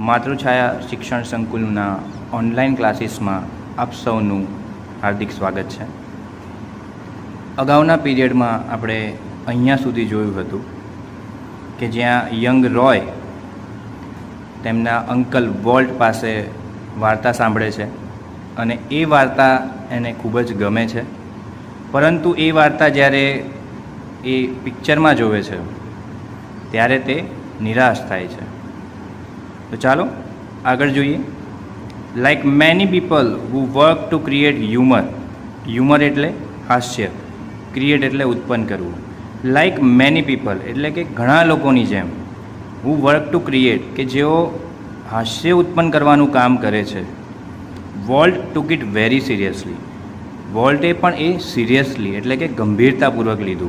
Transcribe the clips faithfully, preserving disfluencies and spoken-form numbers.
માતૃછાયા શિક્ષણ સંકુલના ઓનલાઈન ક્લાસીસમાં આપ સૌનું હાર્દિક સ્વાગત છે। અગાઉના પીરિયડમાં આપણે અહીંયા સુધી જોયું હતું કે જ્યાં યંગ રોય તેમના અંકલ વોલ્ટ પાસે વાર્તા સાંભળે છે અને એ વાર્તા એને ખૂબ જ ગમે છે, પરંતુ એ વાર્તા જ્યારે એ પિક્ચરમાં જોવે છે ત્યારે તે નિરાશ થાય છે। તો ચાલો આગળ જોઈએ। Like many people who work to create humour, humour એટલે હાસ્ય, ક્રિએટ એટલે ઉત્પન્ન કરવું, લાઈક મેની પીપલ એટલે કે ઘણા લોકોની જેમ, હુ વર્ક ટુ ક્રિએટ કે જેઓ હાસ્ય ઉત્પન્ન કરવાનું કામ કરે છે, Walt took it very seriously, વોલ્ટે પણ એ સિરિયસલી એટલે કે ગંભીરતાપૂર્વક લીધું।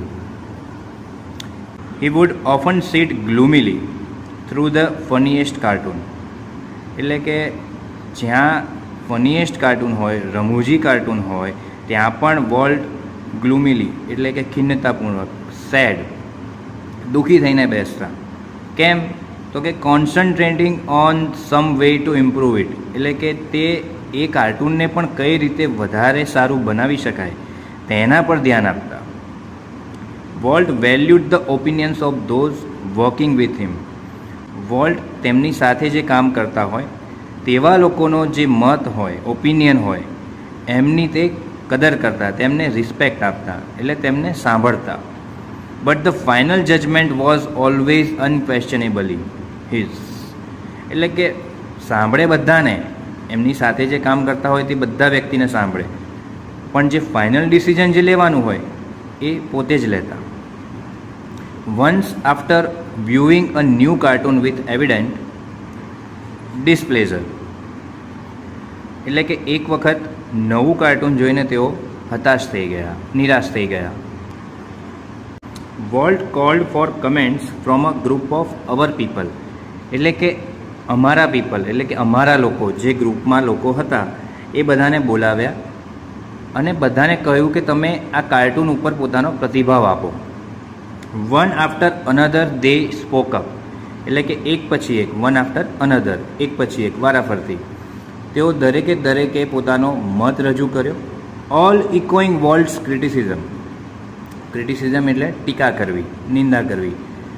He would often sit glumly through the funniest cartoon, એટલે કે જ્યાં ફનીએસ્ટ કાર્ટૂન હોય, રમૂજી કાર્ટૂન હોય, ત્યાં પણ વોલ્ટ ગ્લુમિલી એટલે કે ખિન્નતાપૂર્વક, સેડ, દુઃખી થઈને બેસતા। કેમ? તો કે concentrating on some way to improve it, એટલે કે તે એ કાર્ટૂનને પણ કઈ રીતે વધારે સારું બનાવી શકાય તેના પર ધ્યાન આપતા। Walt valued the opinions of those working with him, Walt તેમની સાથે જે કામ કરતા હોય તેવા લોકોનો જે મત હોય, ઓપિનિયન હોય, એમની તે કદર કરતા, તેમને રિસ્પેક્ટ આપતા, એટલે તેમને સાંભળતા। But the final judgment was always unquestionably his, એટલે કે સાંભળે બધાને, એમની સાથે જે કામ કરતા હોય તે બધા વ્યક્તિને સાંભળે, પણ જે ફાઇનલ ડિસિઝન જે લેવાનું હોય એ પોતે જ લેતા। Once after viewing a new cartoon with evident displeasure, એટલે કે એક વખત નવું કાર્ટૂન જોઈને તેઓ હતાશ થઈ ગયા, નિરાશ થઈ ગયા। Walt called for comments from a group of our people, એટલે કે અમારા પીપલ એટલે કે અમારા લોકો, જે ગ્રુપમાં લોકો હતા એ બધાને બોલાવ્યા અને બધાને કહ્યું કે તમે આ કાર્ટૂન ઉપર પોતાનો પ્રતિભાવ આપો। One after another they spoke up, એટલે કે એક પછી એક, વન આફ્ટર અનધર, એક પછી એક, વારાફરતી તેઓ દરેકે દરેકે પોતાનો મત રજૂ કર્યો। All echoing Walt's criticism, criticism એટલે ટીકા કરવી, નિંદા કરવી।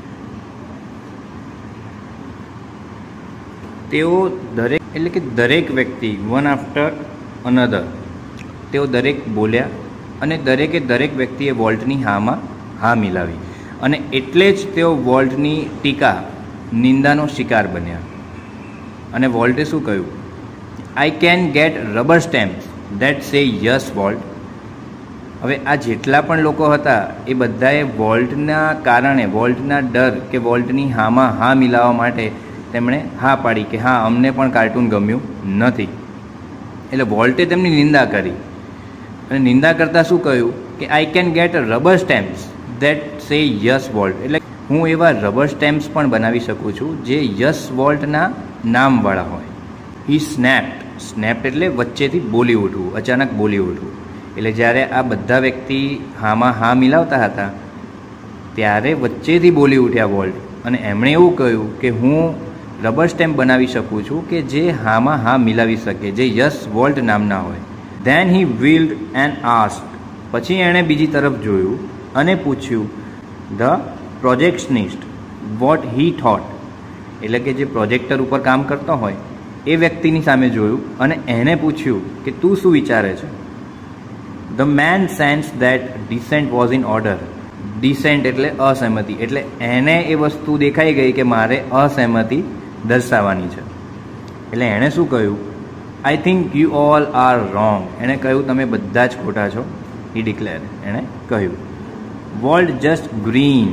તેઓ દરેક એટલે કે દરેક વ્યક્તિ, વન આફ્ટર અનધર, તેઓ દરેક બોલ્યા અને દરેકે દરેક વ્યક્તિએ વોલ્ટની હામાં હા મિલાવી અને એટલે જ તેઓ વોલ્ટની ટીકા, નિંદાનો શિકાર બન્યા। અને વોલ્ટે શું કહ્યું? I can get rubber stamps that say yes Walt. હવે આ જેટલા પણ લોકો હતા એ બધાએ વોલ્ટના કારણે, વોલ્ટના ડર કે વોલ્ટની હામાં હા મિલાવવા માટે તેમણે હા પાડી કે હા અમને પણ કાર્ટૂન ગમ્યું નથી, એટલે વોલ્ટે તેમની નિંદા કરી અને નિંદા કરતાં શું કહ્યું કે I can get rubber stamps that say yes Walt, એટલે હું એવા રબર સ્ટેમ્પ્સ પણ બનાવી શકું છું જે યસ વોલ્ટના નામવાળા હોય। હી સ્નેપ્ડ, સ્નેપ્ડ એટલે વચ્ચેથી બોલી ઉઠવું, અચાનક બોલી ઉઠવું, એટલે જ્યારે આ બધા વ્યક્તિ હામાં હા મિલાવતા હતા ત્યારે વચ્ચેથી બોલી ઉઠ્યા વોલ્ટ અને એમણે એવું કહ્યું કે હું રબર સ્ટેમ્પ બનાવી શકું છું કે જે હામાં હા મિલાવી શકે, જે યસ વોલ્ટ નામના હોય। Then he wheeled and asked, પછી એણે બીજી તરફ જોયું અને પૂછ્યું the projectionist what he thought, એટલે કે જે પ્રોજેક્ટર ઉપર કામ કરતો હોય એ વ્યક્તિની સામે જોયું અને એને પૂછ્યું કે તું શું વિચારે છે? The man sensed that dissent was in order, dissent એટલે અસહેમતિ, એટલે એને એ વસ્તુ દેખાઈ ગઈ કે મારે અસહેમતિ દર્શાવવાની છે, એટલે એણે શું કહ્યું? I think you all are wrong, એણે કહ્યું તમે બધા જ ખોટા છો, હી ડિક્લેર, એણે કહ્યું। વોલ્ટ જસ્ટ ગ્રીન,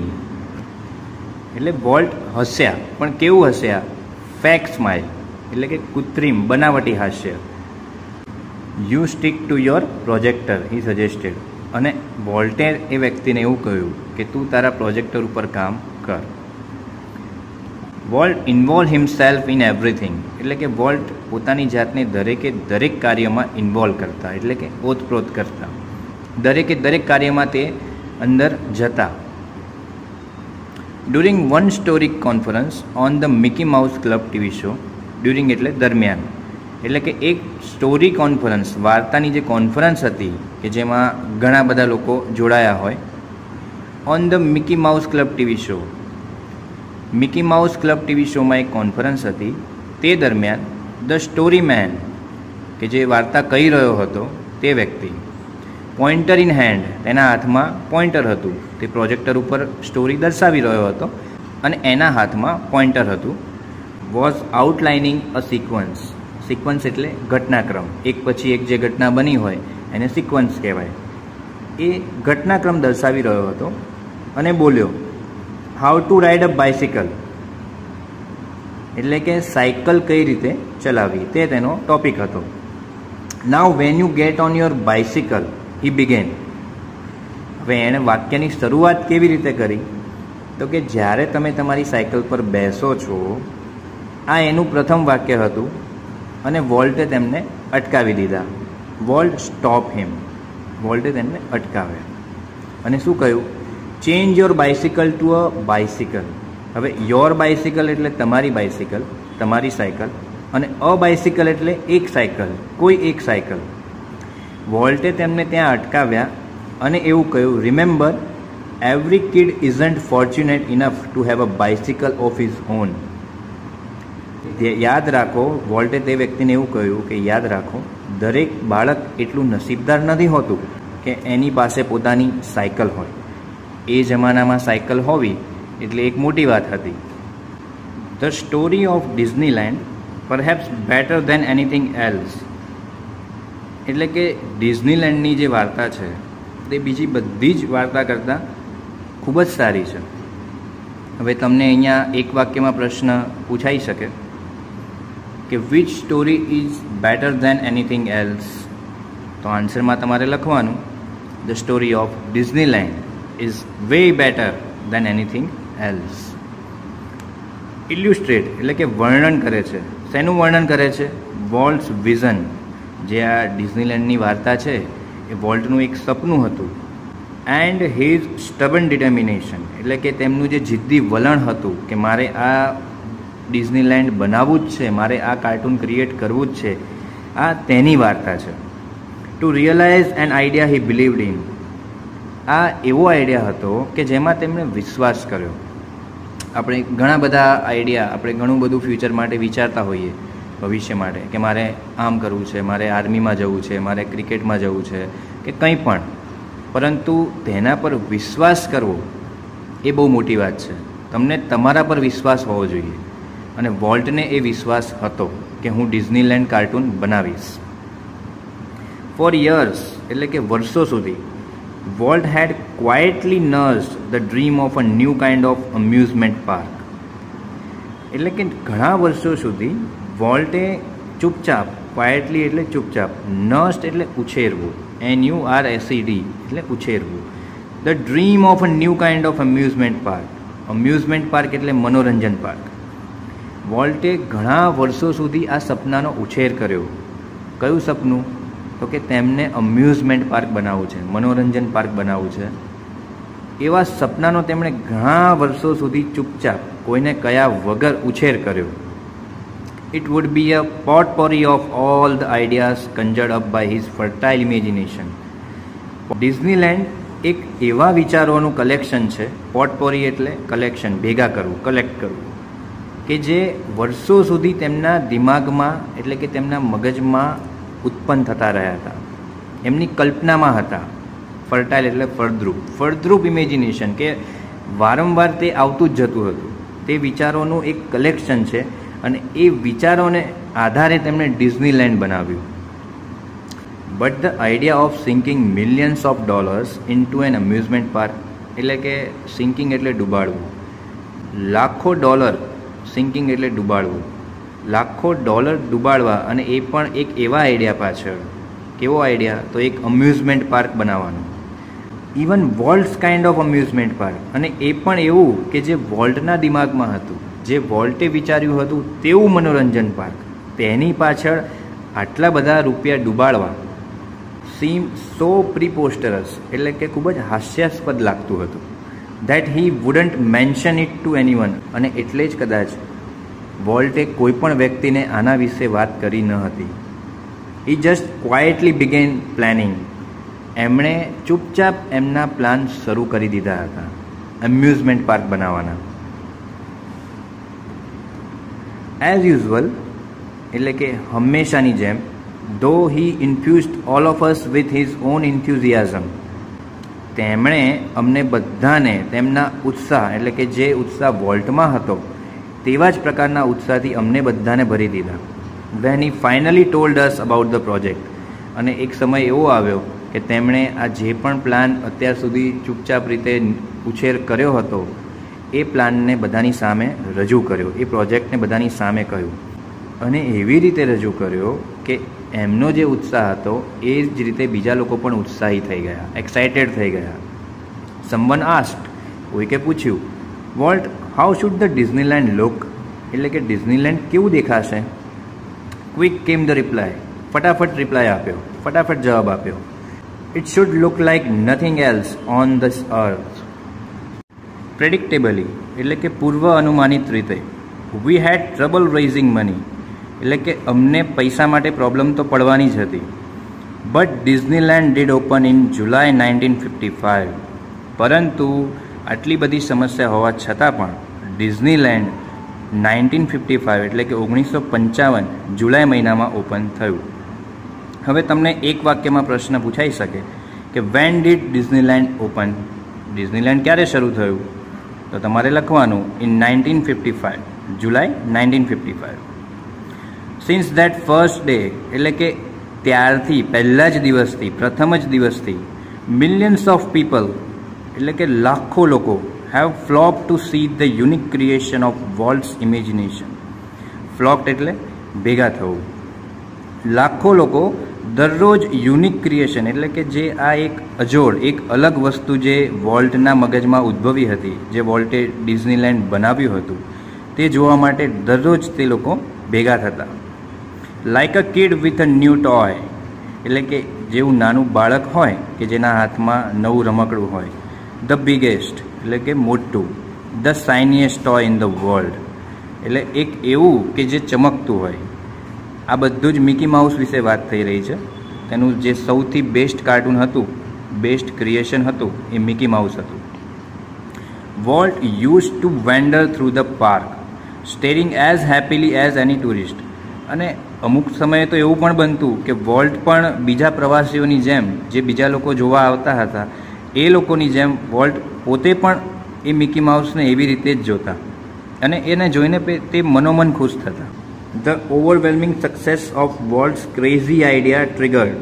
એટલે વોલ્ટ હસ્યા, પણ કેવું હસ્યા? ફેક સ્માઇલ, એટલે કે કૃત્રિમ, બનાવટી હાસ્ય। You stick to your projector, he suggested, અને વોલ્ટે એ વ્યક્તિને એવું કહ્યું કે તું તારા પ્રોજેક્ટર ઉપર કામ કર। Walt involve himself in everything, એટલે કે વોલ્ટ પોતાની જાતને દરેકે દરેક કાર્યમાં ઇન્વોલ્વ કરતા, એટલે કે ઓતપ્રોત કરતા, દરેકે દરેક કાર્યમાં તે અંદર જતા। During one story conference on the Mickey Mouse Club T V show, during એટલે દરમિયાન, એટલે કે એક સ્ટોરી કોન્ફરન્સ, વાર્તાની જે કોન્ફરન્સ હતી કે જેમાં ઘણા બધા લોકો જોડાયા હોય, on the Mickey Mouse club TV show. Mickey Mouse club TV શોમાં એક કોન્ફરન્સ હતી. તે દરમિયાન ધ સ્ટોરી મેન કે જે વાર્તા કહી રહ્યો હતો તે વ્યક્તિ, પોઇન્ટર ઇન હેન્ડ, તેના હાથમાં પોઇન્ટર હતું, તે પ્રોજેક્ટર ઉપર સ્ટોરી દર્શાવી રહ્યો હતો અને એના હાથમાં પોઇન્ટર હતું, was outlining a sequence. Sequence એટલે ઘટનાક્રમ, એક પછી એક જે ઘટના બની હોય એને સિક્વન્સ કહેવાય. એ ઘટનાક્રમ દર્શાવી રહ્યો હતો અને બોલ્યો, how to ride a bicycle, એટલે કે સાયકલ કઈ રીતે ચલાવવી, તે તેનો ટોપિક હતો. Now when you get on your bicycle he began. હવે એણે વાક્યની શરૂઆત કેવી રીતે કરી, તો કે જ્યારે તમે તમારી સાયકલ પર બેસો છો, આ એનું પ્રથમ વાક્ય હતું અને વોલ્ટે તેમને અટકાવી દીધા. વોલ્ટ સ્ટોપ હિમ, વોલ્ટે તેમને અટકાવ્યા અને શું કહ્યું, change your bicycle to a bicycle. હવે યોર બાઇસિકલ એટલે તમારી બાઇસિકલ, તમારી સાયકલ, અને અ બાઇસિકલ એટલે એક સાયકલ, કોઈ એક સાયકલ. વોલ્ટે તેમને ત્યાં અટકાવ્યા અને એવું કહ્યું, remember every kid isn't fortunate enough to have a bicycle of his own. યાદ રાખો, વોલ્ટે તે વ્યક્તિને એવું કહ્યું કે યાદ રાખો, દરેક બાળક એટલું નસીબદાર નથી હોતું કે એની પાસે પોતાની સાયકલ હોય. એ જમાનામાં સાયકલ હોવી એટલે એક મોટી વાત હતી. The story of Disneyland perhaps better than anything else, એટલે કે ડિઝનીલેન્ડની જે વાર્તા છે તે બીજી બધી જ વાર્તા કરતાં ખૂબ જ સારી છે. હવે તમને અહીંયા એક વાક્યમાં પ્રશ્ન પૂછાઈ શકે કે which story is better than anything else, તો આન્સરમાં તમારે લખવાનું the story of Disneyland is way better than anything else. Illustrate એટલે કે વર્ણન કરે છે. શેનું વર્ણન કરે છે? Walt's vision. જે આ ડિઝનીલેન્ડની વાર્તા છે એ વોલ્ટનું એક સપનું હતું. એન્ડ હિઝ સ્ટબન ડિટર્મિનેશન, એટલે કે તેમનું જે જિદ્દી વલણ હતું કે મારે આ ડિઝનીલેન્ડ બનાવવું જ છે, મારે આ કાર્ટૂન ક્રિએટ કરવું જ છે, આ તેની વાર્તા છે. To realize an idea he believed in, આ એવો આઈડિયા હતો કે જેમાં તેમણે વિશ્વાસ કર્યો. આપણે ઘણા બધા આઈડિયા, આપણે ઘણું બધું ફ્યુચર માટે વિચારતા હોઈએ, ભવિષ્ય માટે, કે મારે આમ કરવું છે, મારે આર્મીમાં જવું છે, મારે ક્રિકેટમાં જવું છે કે કંઈ પણ, પરંતુ તેના પર વિશ્વાસ કરવો એ બહુ મોટી વાત છે. તમને તમારા પર વિશ્વાસ હોવો જોઈએ અને વોલ્ટને એ વિશ્વાસ હતો કે હું ડિઝનીલેન્ડ કાર્ટૂન બનાવીશ. ફોર યર્સ એટલે કે વર્ષો સુધી Walt had quietly nursed the dream of a new kind of amusement park, એટલે કે ઘણા વર્ષો સુધી વોલ્ટે ચૂપચાપ, ક્વાઇટલી એટલે ચૂપચાપ, નર્સ્ડ એટલે ઉછેરવું, N U R S E D એટલે ઉછેરવું, the dream of a new kind of amusement park. Amusement park એટલે મનોરંજન પાર્ક. વોલ્ટે ઘણા વર્ષો સુધી આ સપનાનો ઉછેર કર્યો. કયું સપનું? તો કે તેમને અમ્યુઝમેન્ટ પાર્ક બનાવવું છે, મનોરંજન પાર્ક બનાવવું છે. એવા સપનાનો તેમણે ઘણા વર્ષો સુધી ચૂપચાપ, કોઈને કયા વગર ઉછેર કર્યો. It would be a potpourri of all the ideas conjured up by his fertile imagination. Disneyland એક એવા વિચારોનું કલેક્શન છે, પોટપોરી એટલે કલેક્શન, ભેગા કરવું, કલેક્ટ કરવું, કે જે વર્ષો સુધી તેમના દિમાગમાં એટલે કે તેમના મગજમાં ઉત્પન્ન થતા રહ્યા હતા, એમની કલ્પનામાં હતા. ફર્ટાઇલ એટલે ફળદ્રુપ, ફળદ્રુપ ઇમેજિનેશન, કે વારંવાર તે આવતું જ જતું હતું. તે વિચારોનું એક કલેક્શન છે અને એ વિચારોને આધારે તેમણે ડિઝનીલેન્ડ બનાવ્યું. But the idea of sinking millions of dollars into an amusement park, એટલે કે સિંકિંગ એટલે ડૂબાડવું, લાખો ડોલર, સિંકિંગ એટલે ડૂબાડવું, લાખો ડોલર ડૂબાડવા, અને એ પણ એક એવા આઈડિયા પાછળ. કેવો આઈડિયા? તો એક અમ્યુઝમેન્ટ પાર્ક બનાવવાનો. Even Walt's kind of amusement park, અને એ પણ એવું કે જે વોલ્ટના દિમાગમાં હતું, જે વોલ્ટે વિચાર્યું હતું તેવું મનોરંજન પાર્ક. તેની પાછળ આટલા બધા રૂપિયા ડૂબાડવા સીમ સો પ્રીપોસ્ટરસ, એટલે કે ખૂબ જ હાસ્યાસ્પદ લાગતું હતું. That he wouldn't mention it to anyone, અને એટલે જ કદાચ વોલ્ટે કોઈ પણ વ્યક્તિને આના વિશે વાત કરી ન હતી. He just quietly began planning. એમણે ચૂપચાપ એમના પ્લાન શરૂ કરી દીધા હતા એમ્યુઝમેન્ટ પાર્ક બનાવવાના. એઝ યુઝ્યુઅલ એટલે કે હંમેશાની જેમ, though he infused all of us with his own enthusiasm, તેમણે અમને બધાને તેમના ઉત્સાહ એટલે કે જે ઉત્સાહ વોલ્ટમાં હતો તેવા જ પ્રકારના ઉત્સાહથી અમને બધાને ભરી દીધા. When he finally told us about the project, અને એક સમય એવો આવ્યો કે તેમણે આ જે પણ પ્લાન અત્યાર સુધી ચૂપચાપ રીતે ઉછેર કર્યો હતો એ પ્લાનને બધાની સામે રજૂ કર્યો, એ પ્રોજેક્ટને બધાની સામે કહ્યું, અને એવી રીતે રજૂ કર્યો કે એમનો જે ઉત્સાહ હતો એ જ રીતે બીજા લોકો પણ ઉત્સાહી થઈ ગયા, એક્સાઇટેડ થઈ ગયા. સમવન આસ્ક્ડ, કોઈકે પૂછ્યું, Walt, how should the Disneyland look, એટલે કે ડિઝનીલેન્ડ કેવું દેખાશે? ક્વિક કેમ ધ રિપ્લાય, ફટાફટ રિપ્લાય આપ્યો, ફટાફટ જવાબ આપ્યો, it should look like nothing else on this earth. Predictably એટલે કે પૂર્વ અનુમાનિત રીતે. We had trouble raising money, એટલે કે અમને પૈસા માટે પ્રોબ્લેમ તો પડવાની જ હતી. But Disneyland did open in July nineteen fifty five, પરંતુ આટલી બધી સમસ્યા હોવા છતાં પણ ડિઝનીલેન્ડ નાઇન્ટીન ફિફ્ટી ફાઇવ એટલે કે ઓગણીસો પંચાવન જુલાઈ મહિનામાં ઓપન થયું. હવે તમને એક વાક્યમાં પ્રશ્ન પૂછાઈ શકે કે when did Disneyland open, Disneyland ક્યારે શરૂ થયું? તો તમારે લખવાનું in nineteen fifty five, July nineteen fifty five. Since that first day એટલે કે ત્યારથી, પહેલા જ દિવસથી, પ્રથમ જ દિવસથી, મિલિયન્સ ઓફ પીપલ એટલે કે લાખો લોકો have flock to see the unique creation of Walt's imagination. Flocked એટલે ભેગા થવું. લાખો લોકો દરરોજ યુનિક ક્રિએશન એટલે કે જે આ એક અજોડ, એક અલગ વસ્તુ જે વોલ્ટના મગજમાં ઉદ્ભવી હતી, જે વોલ્ટે ડિઝનીલેન્ડ બનાવ્યું હતું, તે જોવા માટે દરરોજ તે લોકો ભેગા થતા. Like a kid with a new toy એટલે કે જેવું નાનું બાળક હોય કે જેના હાથમાં નવું રમકડું હોય. ધ બિગેસ્ટ એટલે કે મોટું. The shiniest toy in the world એટલે એક એવું કે જે ચમકતું હોય. આ બધું જ મિકી માઉસ વિશે વાત થઈ રહી છે. તેનું જે સૌથી બેસ્ટ કાર્ટૂન હતું, બેસ્ટ ક્રિએશન હતું, એ મિકી માઉસ હતું. Walt use to wander through the park staring as happily as any tourist. અને અમુક સમયે તો એવું પણ બનતું કે વોલ્ટ પણ બીજા પ્રવાસીઓની જેમ, જે બીજા લોકો જોવા આવતા હતા એ લોકોની જેમ વોલ્ટ પોતે પણ એ મિકી માઉસને એવી રીતે જ જોતા, અને એને જોઈને તે મનોમન ખુશ થતા. The overwhelming success of Walt's crazy idea triggered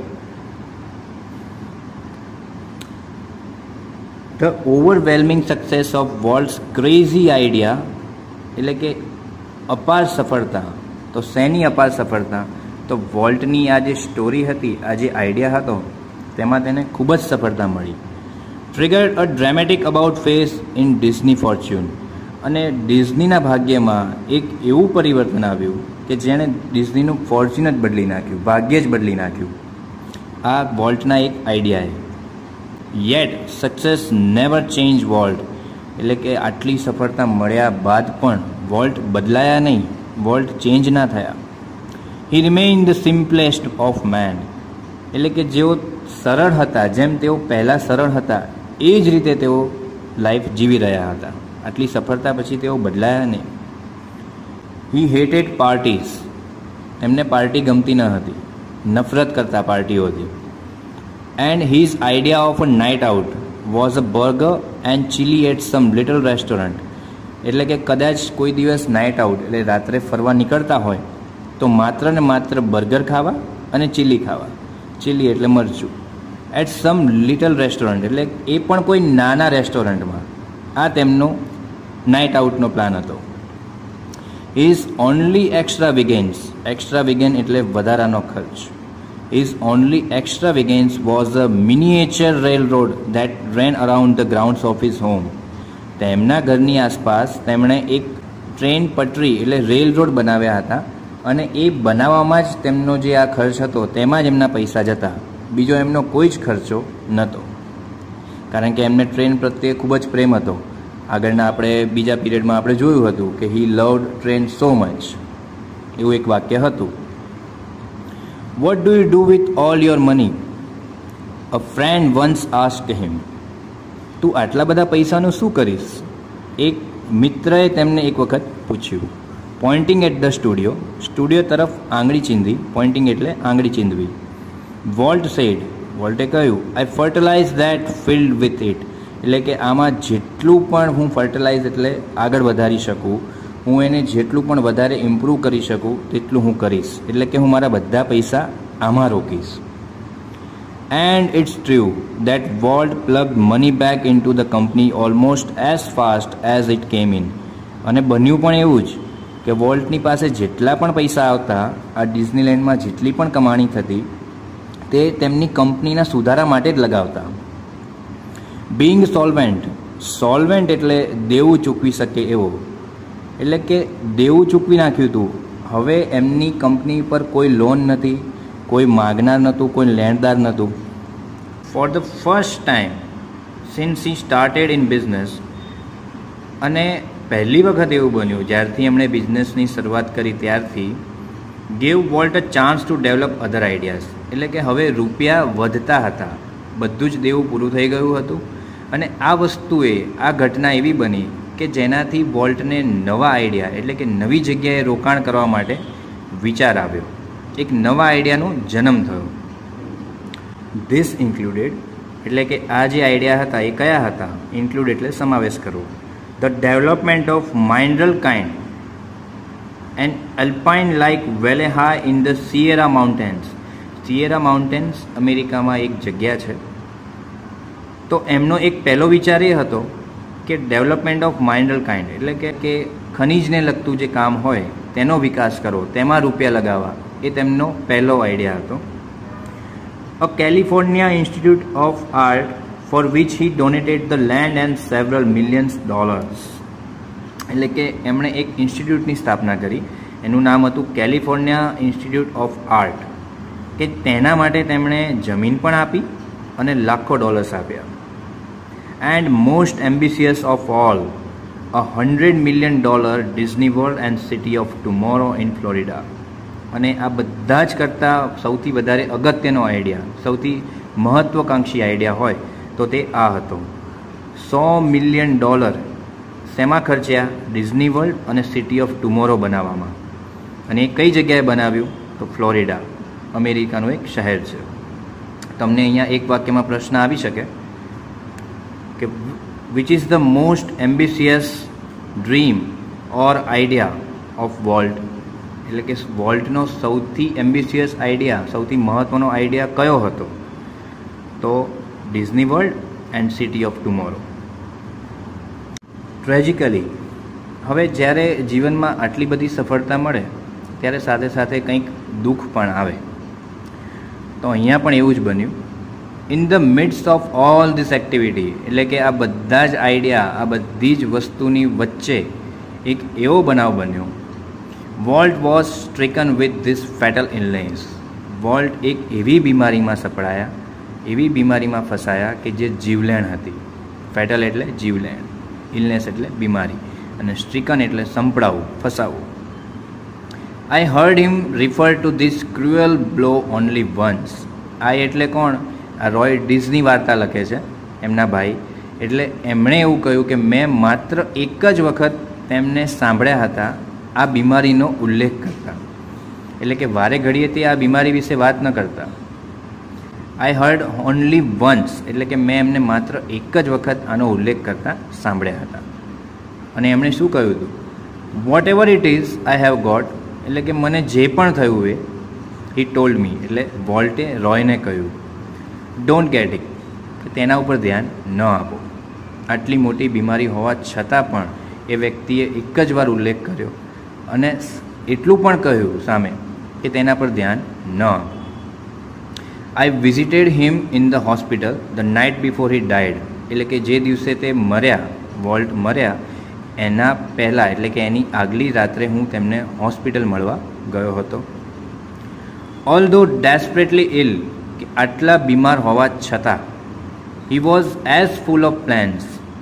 The overwhelming success of Walt's crazy idea એટલે કે અપાર સફળતા. તો શેની અપાર સફળતા? તો વોલ્ટની આ જે સ્ટોરી હતી, આ જે આઈડિયા હતો, તેમાં તેને ખૂબ જ સફળતા મળી. Triggered a dramatic about face in Disney fortune. અને ડિઝનીના ભાગ્યમાં એક એવું પરિવર્તન આવ્યું કે જેણે ડિઝનીનું ફોર્ચ્યુન જ બદલી નાખ્યું, ભાગ્ય જ બદલી નાખ્યું, આ વોલ્ટના એક આઈડિયાએ. Yet success never change Walt એટલે કે આટલી સફળતા મળ્યા બાદ પણ વોલ્ટ બદલાયા નહીં, વોલ્ટ ચેન્જ ના થયા. He remain the simplest of men એટલે કે જેઓ સરળ હતા, જેમ તેઓ પહેલાં સરળ હતા એ જ રીતે તેઓ લાઈફ જીવી રહ્યા હતા. આટલી સફળતા પછી તેઓ બદલાયા નહીં. હી હેટેડ પાર્ટીઝ, એમને પાર્ટી ગમતી ન હતી, નફરત કરતા પાર્ટીઓથી. And his idea of a night out was a burger and chili at some little restaurant એટલે કે કદાચ કોઈ દિવસ નાઇટ આઉટ એટલે રાત્રે ફરવા નીકળતા હોય તો માત્ર ને માત્ર બર્ગર ખાવા અને ચીલી ખાવા. ચીલી એટલે મરચું. એટ સમ લિટલ રેસ્ટોરન્ટ એટલે એ પણ કોઈ નાના રેસ્ટોરન્ટમાં. આ તેમનો નાઇટ આઉટનો પ્લાન હતો. His only extravagance, extravagance એટલે વધારાનો ખર્ચ. His only extravagance was a miniature railroad that ran around the grounds of his home. તેમના ઘરની આસપાસ તેમણે એક ટ્રેન પટરી એટલે રેલ રોડ બનાવ્યા હતા, અને એ બનાવવામાં જ તેમનો જે આ ખર્ચ હતો તેમાં જ એમના પૈસા જતા. બીજો એમનો કોઈ જ ખર્ચો નહોતો, કારણ કે એમને ટ્રેન પ્રત્યે ખૂબ જ પ્રેમ હતો આગળના આપણે બીજા પીરિયડમાં આપણે જોયું હતું કે he loved train so much, એવું એક વાક્ય હતું. What do you do with all your money? A friend once asked him. તું આટલા બધા પૈસાનું શું કરીશ? એક મિત્રએ તેમને એક વખત પૂછ્યું. Pointing at the studio. Studio તરફ આંગળી ચીંધી. પોઇન્ટિંગ એટલે આંગળી ચીંધવી. Volt said. વોલ્ટે કહ્યું, I fertilize that field with it. એટલે કે આમાં જેટલું પણ હું ફર્ટિલાઇઝ એટલે આગળ વધારી શકું, હું એને જેટલું પણ વધારે ઇમ્પ્રૂવ કરી શકું તેટલું હું કરીશ. એટલે કે હું મારા બધા પૈસા આમાં રોકીશ. And it's true that Walt plugged money back into the company almost as fast as it came in. અને બન્યું પણ એવું જ કે વોલ્ટની પાસે જેટલા પણ પૈસા આવતા, આ ડિઝનીલેન્ડમાં જેટલી પણ કમાણી થતી, તે તેમની કંપનીના સુધારા માટે જ લગાવતા. Bing solvent. સોલ્વેન્ટ એટલે દેવું ચૂકવી શકે એવો. એટલે કે દેવું ચૂકવી નાખ્યું હતું. હવે એમની કંપની પર કોઈ લોન નથી, કોઈ માગનાર નહોતું, કોઈ લેણદાર નહોતું. For the first time since he started in business. અને પહેલી વખત એવું બન્યું જ્યારથી એમણે બિઝનેસની શરૂઆત કરી ત્યારથી, gave Walt a chance to develop other ideas. એટલે કે હવે રૂપિયા વધતા હતા, બધું જ દેવું પૂરું થઈ ગયું હતું. અને આ વસ્તુએ, આ ઘટના એવી બની કે જેનાથી વોલ્ટને નવા આઈડિયા એટલે કે નવી જગ્યાએ રોકાણ કરવા માટે વિચાર આવ્યો. એક નવા આઈડિયાનો જન્મ થયો. ધીસ ઇન્ક્લુડેડ એટલે કે આ જે આઈડિયા હતા એ કયા હતા? ઇન્ક્લુડ એટલે સમાવેશ કરવો. The development of Mineral King and alpine like valley high in the Sierra mountains. Sierra mountains અમેરિકામાં એક જગ્યા છે. તો એમનો એક પહેલો વિચાર એ હતો કે ડેવલપમેન્ટ ઓફ મિનરલ કાઇન્ડ એટલે કે કે ખનિજને લગતું જે કામ હોય તેનો વિકાસ કરવો, તેમાં રૂપિયા લગાવવા, એ તેમનો પહેલો આઈડિયા હતો. A California institute of art for which he donated the land and several millions dollars. એટલે કે એમણે એક ઇન્સ્ટિટ્યૂટની સ્થાપના કરી, એનું નામ હતું કેલિફોર્નિયા ઇન્સ્ટિટ્યૂટ ઓફ આર્ટ, કે તેના માટે તેમણે જમીન પણ આપી અને લાખો ડોલર્સ આપ્યા. And most ambitious of all, a hundred million dollar Disney world and city of tomorrow in Florida. અને આ બધા જ કરતાં સૌથી વધારે અગત્યનો આઈડિયા, સૌથી મહત્ત્વાકાંક્ષી આઈડિયા હોય તો તે આ હતો. સો મિલિયન ડોલર શેમાં ખર્ચ્યા? ડિઝની વર્લ્ડ અને સિટી ઓફ ટુમોરો બનાવવામાં. અને એ કઈ જગ્યાએ બનાવ્યું? તો ફ્લોરિડા, અમેરિકાનું એક શહેર છે. તમને અહીંયા એક વાક્યમાં પ્રશ્ન આવી શકે કે which is the most ambitious dream or idea of Walt. એટલે કે વોલ્ટનો સૌથી એમ્બિશિયસ આઈડિયા, સૌથી મહત્ત્વનો આઈડિયા કયો હતો? તો Disney world and city of tomorrow. Tragically, હવે જ્યારે જીવનમાં આટલી બધી સફળતા મળે ત્યારે સાથે સાથે કંઈક દુઃખ પણ આવે. તો અહીંયા પણ એવું જ બન્યું. In the midst of all this activity, એટલે કે આ બધા જ આઈડિયા, આ બધી જ વસ્તુની વચ્ચે એક એવો બનાવ બન્યો. Walt was stricken with this fatal illness. Walt એક એવી બીમારીમાં સપડાયા, એવી બીમારીમાં ફસાયા કે જે જીવલેણ હતી. ફેટલ એટલે જીવલેણ, ઇલનેસ એટલે બીમારી, અને સ્ટ્રીકન એટલે સંપડાવવું, ફસાવવું. I heard him refer to this cruel blow only once. I એટલે કોણ? આ રોય ડિઝની વાર્તા લખે છે, એમના ભાઈ. એટલે એમણે એવું કહ્યું કે મેં માત્ર એક જ વખત તેમને સાંભળ્યા હતા આ બીમારીનો ઉલ્લેખ કરતા. એટલે કે વારે ઘડીએ તે આ બીમારી વિશે વાત ન કરતા. આઈ હર્ડ ઓનલી વન્સ એટલે કે મેં એમને માત્ર એક જ વખત આનો ઉલ્લેખ કરતા સાંભળ્યા હતા. અને એમણે શું કહ્યું હતું? Whatever it is I have got. એટલે કે મને જે પણ થયું એ, હી ટોલ્ડ મી એટલે વોલ્ટે રોયને કહ્યું, ડોન્ટ ગેટ ઇટ, તેના ઉપર ધ્યાન ન આપો. આટલી મોટી બીમારી હોવા છતાં પણ એ વ્યક્તિએ એક જ વાર ઉલ્લેખ કર્યો અને એટલું પણ કહ્યું સામે કે તેના પર ધ્યાન ન આપો. I visited him in the hospital the night before he died. એટલે કે જે દિવસે તે મર્યા, વોલ્ટ મર્યા એના પહેલાં એટલે કે એની આગલી રાત્રે હું તેમને હોસ્પિટલ મળવા ગયો હતો. ઓલ ધો ડેસ્પરેટલી ઇલ, કે આટલા બીમાર હોવા છતાં, he was as full of plans.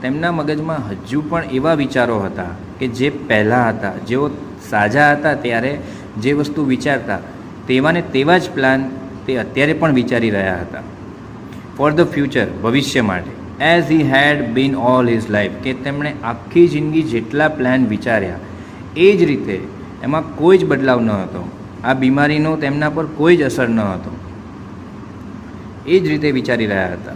તેમના મગજમાં હજુ પણ એવા વિચારો હતા કે જે પહેલાં હતા, જેઓ સાજા હતા ત્યારે જે વસ્તુ વિચારતા તેવા ને તેવા જ પ્લાન તે અત્યારે પણ વિચારી રહ્યા હતા. ફોર ધ ફ્યુચર, ભવિષ્ય માટે. As he had been all his life, કે તેમણે આખી જિંદગી જેટલા પ્લાન વિચાર્યા એ જ રીતે એમાં કોઈ જ બદલાવ ન હતો. આ બીમારીનો તેમના પર કોઈ જ અસર ન હતો. એ જ રીતે વિચારી રહ્યા હતા.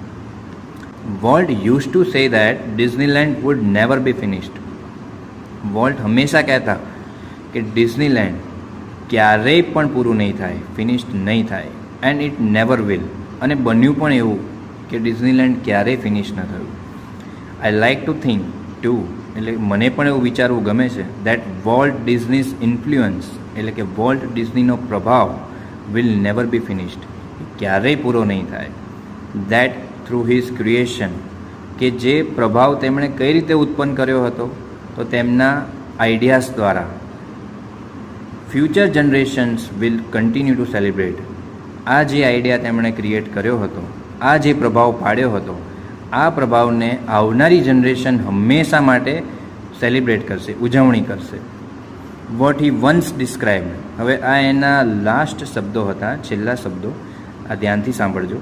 Walt use to say that Disneyland would never be finished. Walt હંમેશા કહેતા કે ડિઝનીલેન્ડ ક્યારેય પણ પૂરું નહીં થાય, ફિનિશ્ડ નહીં થાય. And it never will. અને બન્યું પણ એવું કે ડિઝનીલેન્ડ ક્યારેય ફિનિશ ન થયું. I like to think too, એટલે મને પણ એવું વિચારવું ગમે છે, દેટ વોલ્ટ ડિઝનીઝ ઇન્ફ્લુઅન્સ, એટલે કે વોલ્ટ ડિઝનીનો પ્રભાવ વિલ નેવર બી ફિનિશ્ડ, ક્યારેય પૂરો નહીં થાય. દેટ થ્રુ હિઝ ક્રિએશન, કે જે પ્રભાવ તેમણે કઈ રીતે ઉત્પન્ન કર્યો હતો, તો તેમના આઈડિયાઝ દ્વારા future generations will continue to celebrate. આ જે આઈડિયા તેમણે ક્રિએટ કર્યો હતો, આ જે પ્રભાવ પાડ્યો હતો, આ પ્રભાવને આવનારી જનરેશન હંમેશા માટે સેલિબ્રેટ કરશે, ઉજવણી કરશે. વોટ હી વન્સ ડિસ્ક્રાઇબ્ડ, હવે આ એના લાસ્ટ શબ્દો હતા, છેલ્લા શબ્દો, આ ધ્યાનથી સાંભળજો.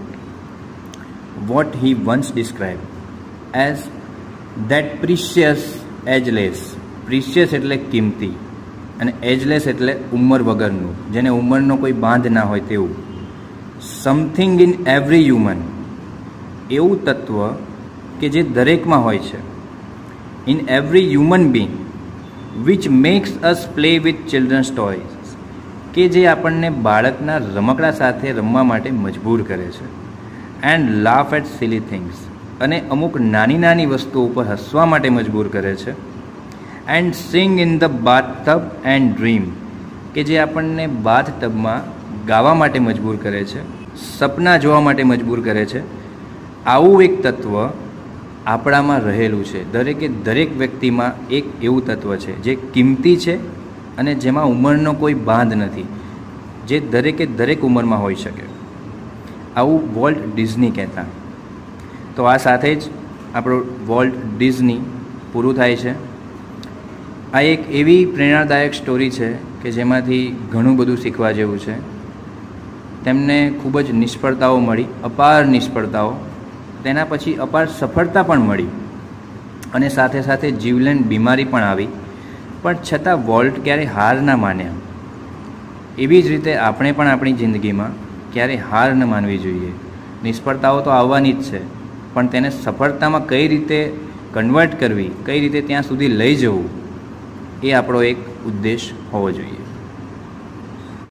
What he once described as that precious ageless. Precious એટલે કિંમતી, અને એજલેસ એટલે ઉંમર વગરનું, જેને ઉંમરનો કોઈ બાંધ ના હોય તેવું. સમથિંગ ઇન એવરી હ્યુમન, એવું તત્વ કે જે દરેકમાં હોય છે. In every human being which makes us play with children's toys, કે જે આપણને બાળકના રમકડા સાથે રમવા માટે મજબૂર કરે છે. And laugh at silly things, અને અમુક નાની નાની વસ્તુઓ ઉપર હસવા માટે મજબૂર કરે છે. And sing in the bathtub and dream, કે જે આપણને બાથ ટબમાં ગાવા માટે મજબૂર કરે છે, સપના જોવા માટે મજબૂર કરે છે. આવું એક તત્વ આપણામાં રહેલું છે. દરેકે દરેક વ્યક્તિમાં એક એવું તત્વ છે જે કિંમતી છે અને જેમાં ઉંમરનો કોઈ બાંધ નથી, જે દરેકે દરેક ઉંમરમાં હોઈ શકે. આવું વોલ્ટ ડિઝની કહેતા. તો આ સાથે જ આપણું વોલ્ટ ડિઝની પૂરું થાય છે. આ એક એવી પ્રેરણાદાયક સ્ટોરી છે કે જેમાંથી ઘણું બધું શીખવા જેવું છે. તેમને ખૂબ જ નિષ્ફળતાઓ મળી, અપાર નિષ્ફળતાઓ, તેના પછી અપાર સફળતા પણ મળી, અને સાથે સાથે જીવલેણ બીમારી પણ આવી, પણ છતાં વોલ્ટ ક્યારેય હાર ના માન્યા. એવી જ રીતે આપણે પણ આપણી જિંદગીમાં ક્યારેય હાર ન માનવી જોઈએ. નિષ્ફળતાઓ તો આવવાની જ છે, પણ તેને સફળતામાં કઈ રીતે કન્વર્ટ કરવી, કઈ રીતે ત્યાં સુધી લઈ જવું, એ આપણો એક ઉદ્દેશ હોવો જોઈએ.